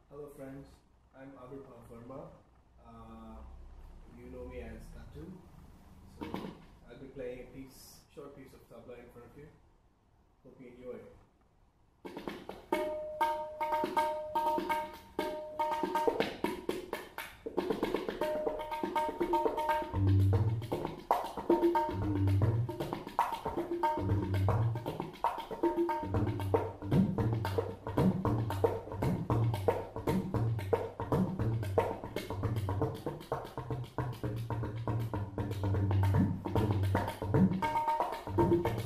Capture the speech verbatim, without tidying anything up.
Hello friends, I'm Avirbhav verma. Uh, you know me as Kathu. So I'll be playing a piece, short piece of tabla in front of you. Hope you enjoy it. Thank you.